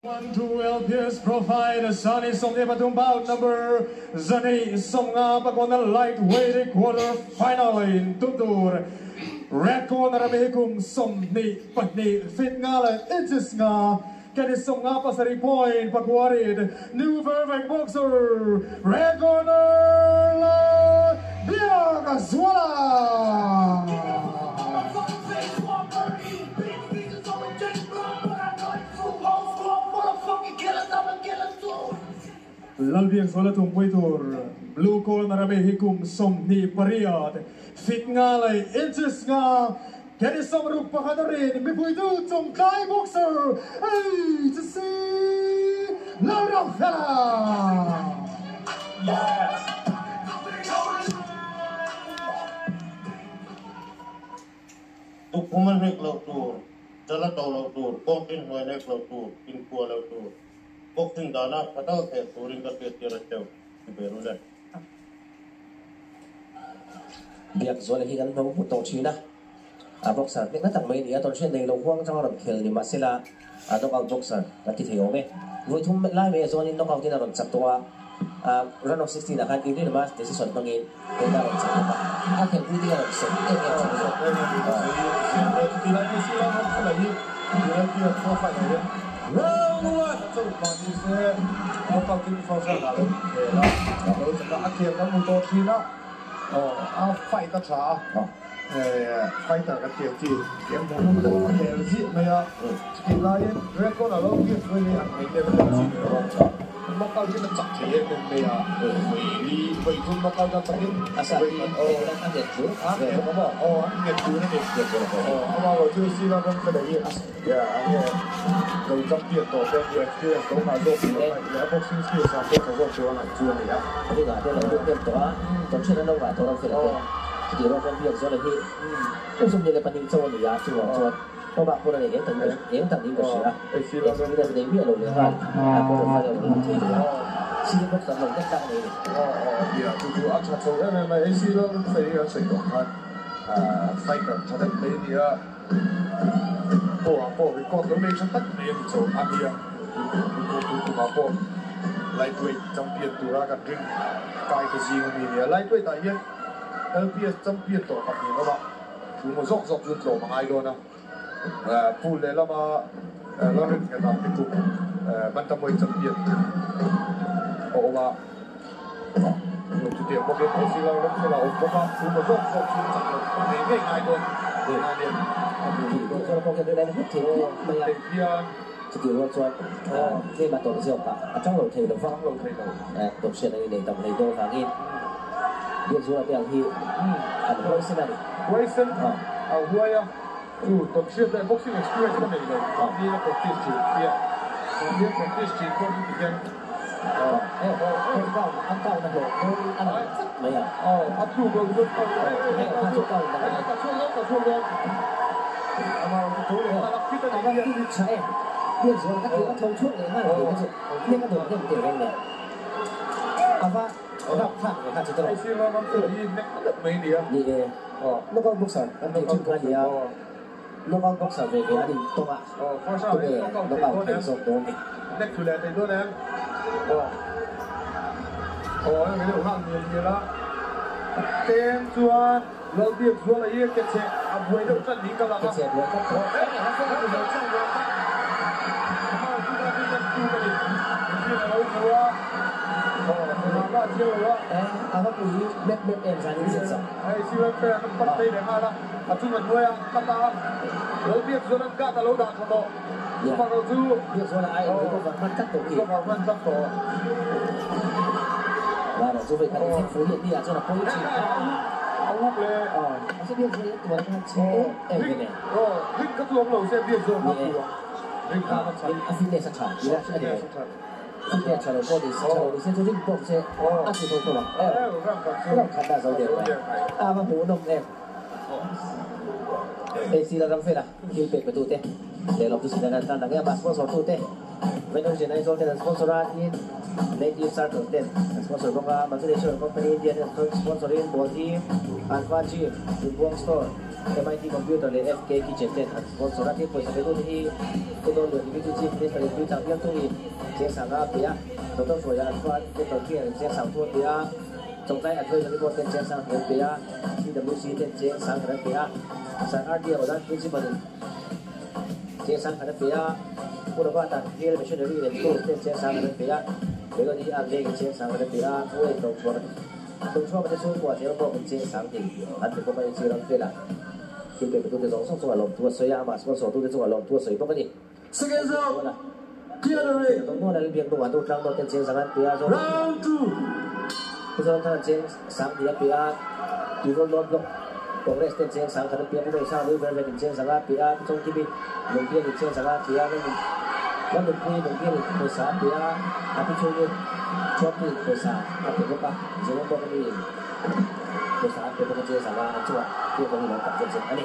One to LPS provide Sunny Somnia Patumbaut number Zani Somnga Pagona lightweight quarter final in Tutur. Red corner Ramehikum Somni Patni Fit Ngala Inches Nga Kani Somnga Pasari Point Pagwarid New Perfect Boxer Red corner La Bianca Swala. Lalbiang sola tumpuitur blue corner Ramehikum Somni Pariad Fit Ngalay inches nga Kani Somrup Pakadarin Mipuitu Tongkai Boxer Hey to see Laura Fella. Tukuman nek lautur jalan tol lautur kokin hoy nek lautur info lautur boxing dana padal ke touring ka ke tira tew berula biak zole hi kan thong to china boxer nek na tang mai dia ton chen dei lo huang chang ram khel ni masila knockout boxer ta ti theo me voi thum lai me zone knockout tin ram chak towa run of 16 akan ini mas decision pangin kita ram chak ba akhir tu dia ram se ti la ni sila ram se la ni dia ko fa ni round 1 so pa ni se knockout tin fa sa la lo ta akhir kan mu to china fight ta cha fight ta ka tiang ji tiang mo mo ko te ji me ya ki la ye record la lo ki so ni an me te ba ji ro cha knockout tin chak ji ye me ya ni bai thum knockout ta takin asal ni kan dia tu ni tu ni ama lo ju si la kan ka ye ya ye lo chak ti to ko ye ki to ma do ya boxing skill sa ko ko ko na ju ni ya tapi ga dia lo dia to ton chen na wa to ro fe la thì nó còn việc do là khi cũng dùng như là phần hình châu thì giá chưa cho các bạn cô này đến tận đi một sửa thì là đến biết rồi ha cô được phải là thì xin các sản phẩm rất tăng này dạ tôi áp sát sâu này mà AC nó phải sử dụng phải cần cho đến đây thì bộ cái con nó lên trong tất này thì chỗ ăn đi mà bộ lightweight champion tu ra cả drink cái gì mà mình lightweight tại hiện LPS champion to pak ni ba tu mo zok zok jut lo mangai do na pool le lama la rin ka ta tu bantamweight champion o ba lo tu te mo ke si la lo se la o ba tu mo zok zok jut lo ni ngai ngai do na ni ก็จะพอกันได้แล้วที่ไม่อยากจะถือว่าชวนที่มาตัวเสียวปะจ้องเราเทเราฟังเราเทเราตกเสียในในตำในโดทางนี้dia jual dia hi ada Waisan ni Waisan Huaya tu top shot dan boxing experience kan ni dia practice dia practice ko ni kan kau nak lo mai ya atu ko tu ama tu nak kita ni saya dia jual kat dia thong chuộtเลยนะนี่ก็โดนเต็มเต็มเลยapaรับข้างข้างจะตลอดไอ้สิเรามันตัวนี้เน็กไม่ดีอ่ะนี่แล้วก็บุกสันมันเป็นจุดการเดียวแล้วก็บุกสันเป็นอะไรตัวอ่ะตัวเองแล้วก็เป็นส่วนตัวนี้เน็กคือแลในตัวนั้นไม่ได้ห้ามเยอะละเต็มส่วนเราเรียกส่วนอะไรเก็บเช็คอัพไว้แล้วจะหนีกันละครับเก็บเช็คด้วยก็พอเขาก็คือเราช่างเราที่เราที่จะดูกันอีกที่เราดูว่า apa pun bet em saya ni sesa. Ai siapa yang tempat saya dengar lah. Atu menua yang kata lebih zonan kata lo dah kata. Kalau tu dia zona ai itu kan kat tu. Kalau kan kat tu. Lalu tu kita ni full dia zona polisi. Awak le. Maksud dia zona tu macam ni. Ni. Rik kat tu orang saya dia zona tu. Rik kat tu. Afilnya sahaja. Dia ada. Dia kalau body kalau di situ ring box saya asal tu lah. Orang kata saya dia. Apa pun dong sila rang fela. Kita betul teh. Dalam tu sila kan tanda mas sponsor tu teh. When you jenai soal dengan sponsoran ini, native circle teh. Sponsor bangga, maksudnya company dia sponsorin body, Alpha Gym, Buang Store. MIT computer le FK kitchen ten an sponsor ati po sa beto ni ko do lo ni chief minister ni chang yang tu ni che sang a pia to to so ya fa ke to ke che sang tu pia trong tay anh thuê là cái bộ tên che sang ten pia CWC ten che sang cái pia sang RD ở đó principal che sang cái pia ko do ba ta ke le missionary le to ten che sang cái pia bây giờ đi ăn lên che sang cái pia ko to so tông cho cái số của thì nó có một trên sáng thì anh thì có bao nhiêu lắm thế là khi về tôi giống xong rồi lòng tua sấy mà xong rồi tôi xong lòng tua sấy có cái gì Second round. Theory. tôi nói là việc của tôi trang tôi trên sáng anh pia rồi Round 2. tôi cho thằng trên sáng thì anh pia thì tôi lót lót còn cái trên sáng thằng pia tôi sao đối với về trên sáng anh pia trong khi mình pia trên sáng anh pia nó mình pia tôi sáng pia anh tôi chơi cho tôi sáng anh pia có gì nó có cái gì tôi sáng pia tôi chơi sáng anh chua pia có gì nó cảm giác gì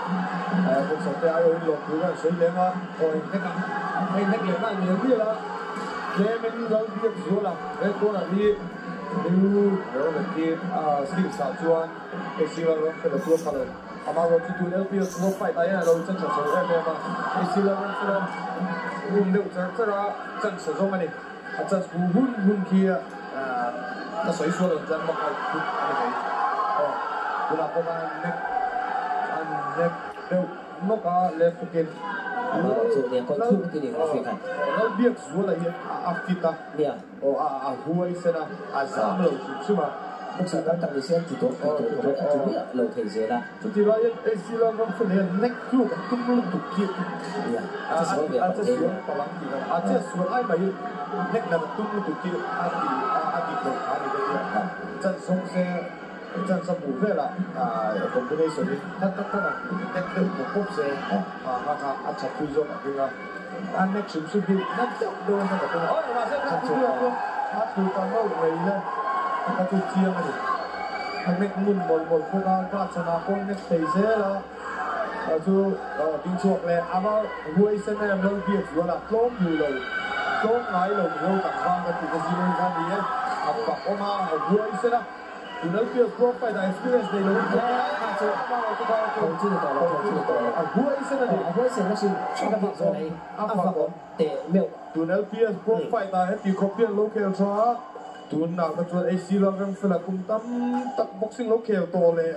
anh ผมสนใจเอาหลบดูว่าสวยเลยว่าโอ้ยนักไม่นักเรียนนั่งเรียนที่ละเรียนเป็นเราเรียนสูงละเรียนตัวนั้นที่ดูเราเป็นที่สิ่งสาวชวนไอ้สิ่งเราเป็นตัวเขาเลยอามาเราที่ดูแล้วพี่เราไปได้เราจังสวยเลยมาไอ้สิ่งเราเป็นรุ่นเดียวจะเราจังสวยมันนี่อาจจะหุ่นที่ถ้าสวยสวยเราจะมาเอาหุ่นอะไรอ๋อเวลาประมาณเด็กเดี๋ยวนกเล็บกิน mà chủ đề con chung cái gì nó phải hẳn แล้วเรียกส่วนอะไรอาฟิตาเนี่ยโอ้หัวเส้นซามเราใช่ไหม lúc sau đó tặng đi xem thì tôi không biết lâu thời gian là ทุกทีเราไอ้สิ่งเราคนเห็นเน็กลูกตุ้มลูกตุกกี้เนี่ยจะสวยแบบอาจจะนี้สวนตลังกี่กันอาจจะสวนไอ้ใบเน็กนั้นตุ้มลูกตุกกี้อาดีตรงขาเลยก็ได้จันทรงเสียจันสมุนเวลาผมก็ได้สวนนี้ถ้าเน็กเดินผมพบเสียอาจจะคุยจบอะไรกันอันเน็กชุมชุมดีนั่นจะโดนตั้งแต่ตัวอ๋อมาเส้นทางที่เราถ้าถูกตามเราเลยเนี่ยถ้าถูกเทียมเลยอันเน็กมุ่งบอลพวกเราก็ชนะคนเน็กเตะเสียแล้วจูดิ้งชกเลยอาว่าหัวเส้นเนี่ยเราเบียดอยู่ละล้มอยู่เลยล้มไหลลงเราต่างฟังกันติดกันซีเลยกันดีอ่ะอับปักออกมาหัวเส้นนะดูแล้วเบียดพวกไปได้ experience เลยเลยอาจจะมาเราก็ได้ không chưa được tỏ không chưa được tỏ หัวเส้นนะ với sự nó xin cho các bạn rồi này áp vào tệ miệng ดูแล้วเบียดพวกไปได้ตีครบเบียด local ช้าดูหนักกับตัว AC เราเรื่องฝรั่งกุมตั้มตัก boxing local ตัวเลย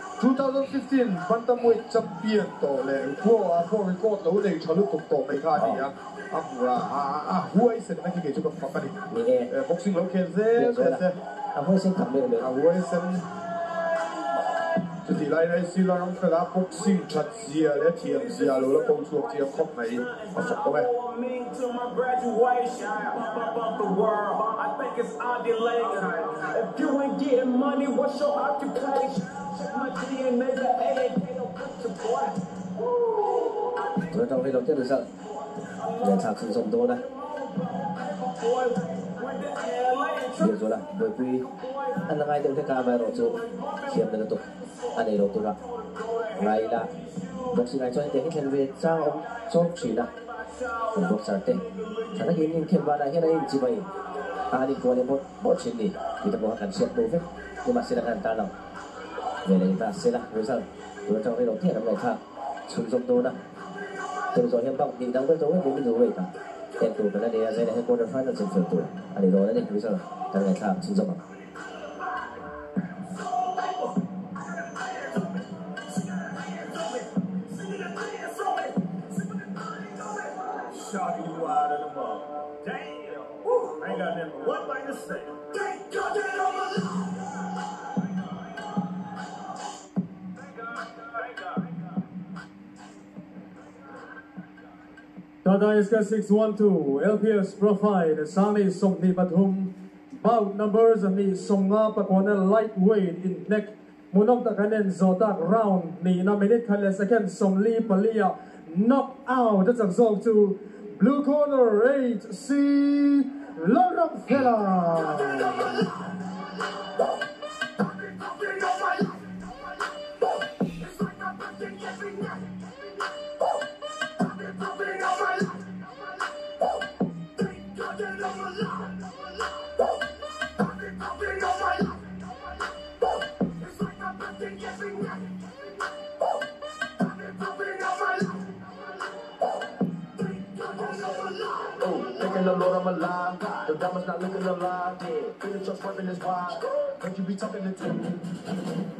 2015 bantamweight champion ตัวเลยพวกรีคอร์ดเราเลยชลุกตัวไม่ค่าดีอ่ะหัวเส้นนั่นคือจุดกับปากนี่มีเอ boxing local เซ่ với xin cảm ơn được หัวเส้นจุดที่ไรในซีเราต้องฝรั่ง boxing ชัดเสียและเทียมเสียรู้แล้วผมช่วยเทียมครบไหนมาสักตัวไหม To my graduation, bump the world. I think it's undulating. If you ain't getting money, what's your occupation? Check my DNA, the A&K don't put your boy. tôi trong video tiếp được sao nhận thảo sử dụng tôi đây điều rồi là bởi vì anh là ngay từ cái camera rồi chú xem được tôi anh ấy rồi tôi ra ngay là bác sĩ này cho anh tiếng khen về sang ông chốt chỉ làผมบอกสัตว์เต้ถ้ากินเข้มบ้านอะไรให้จีบอันนี้ก็เลยหมดชิ้นนี้kita bawa akan siap dulu ni masih dengan tanam jadi kita silah misal dua trong cái đầu tiên là ngày khác sung sung tu đó từ rồi hiện bang thì đang với tôi cũng đủ vậy ta hiện tu cái này đây là cái quarter final sung sung tu anh đi rồi đấy misal trong ngày khác sung sung Shot you out of the mug. Damn. Woo. I ain't got nothing one thing to say. Thank God that I'm alive. Tata SK 612 LPS Profile Sani Somni Pathum Bout numbers ni Songa Pakwana lightweight in neck Munok Takanen Zotak round ni na minute Kale second Somli Palia knock out that's a zone to blue corner 8C Lorong Fela. the Lord I'm alive. The diamonds not looking alive. Feel the truck swerving is wild. Don't you be talking to me.